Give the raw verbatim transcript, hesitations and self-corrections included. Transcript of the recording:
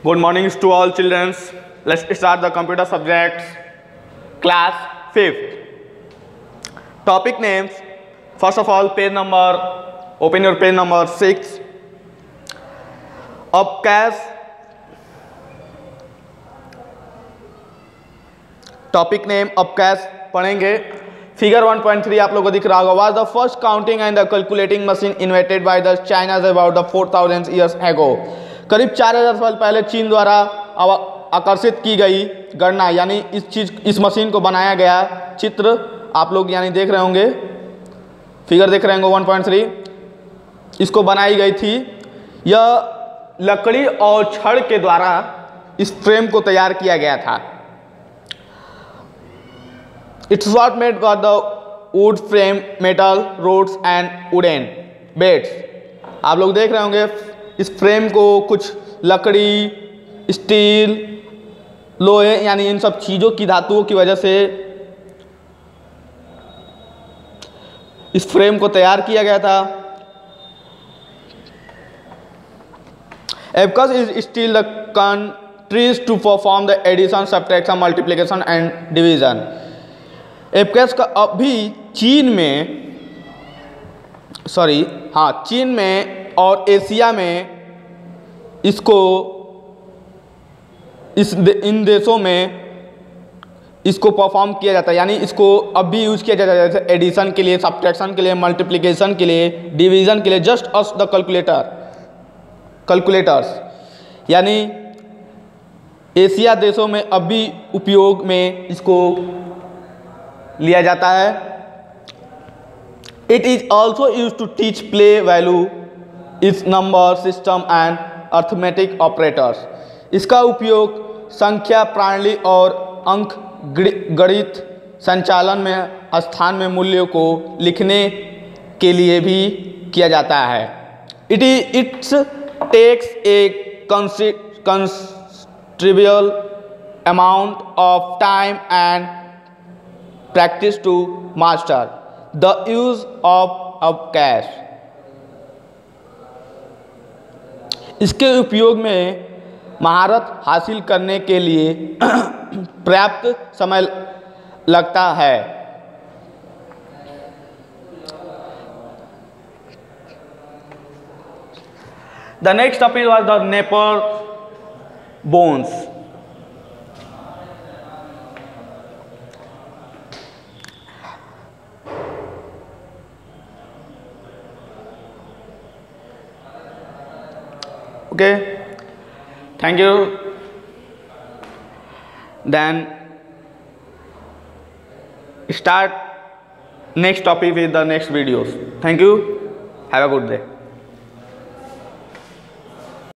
Good morning to all children. Let's start the computer subjects. Class fifth. Topic names. First of all, page number. Open your page number six. Upcast. Topic name upcast पढ़ेंगे. Figure one point three आप लोगों को दिख रहा होगा. Was the first counting and the calculating machine invented by the China about the four thousand years ago. करीब चार हज़ार साल पहले चीन द्वारा आकर्षित की गई गणना यानी इस चीज इस मशीन को बनाया गया. चित्र आप लोग यानी देख रहे होंगे, फिगर देख रहे होंगे वन पॉइंट थ्री. इसको बनाई गई थी. यह लकड़ी और छड़ के द्वारा इस फ्रेम को तैयार किया गया था. It's what made by the wood frame, metal, rods and wooden beds. आप लोग देख रहे होंगे इस फ्रेम को कुछ लकड़ी, स्टील, लोहे यानी इन सब चीज़ों की धातुओं की वजह से इस फ्रेम को तैयार किया गया था. Abacus is still the countries to perform the addition, subtraction, multiplication and division. Abacus का अभी चीन में सॉरी हाँ चीन में और एशिया में इसको इस दे, इन देशों में इसको परफॉर्म किया जाता है. यानी इसको अभी यूज़ किया जाता है जैसे एडिशन के लिए, सब्ट्रैक्शन के लिए, मल्टीप्लिकेशन के लिए, डिवीज़न के लिए. Just as the calculator calculators यानी एशिया देशों में अभी उपयोग में इसको लिया जाता है. It is also use to teach place value is number system and arithmetic operators. इसका उपयोग संख्या प्रणाली और अंक गणित संचालन में स्थान में मूल्यों को लिखने के लिए भी किया जाता है. It is it's takes a considerable amount of time and practice to master the use of abacus. इसके उपयोग में महारत हासिल करने के लिए पर्याप्त समय लगता है. The next topic was the Napier bones. Okay, thank you. Then start next topic with the next videos. Thank you. Have a good day.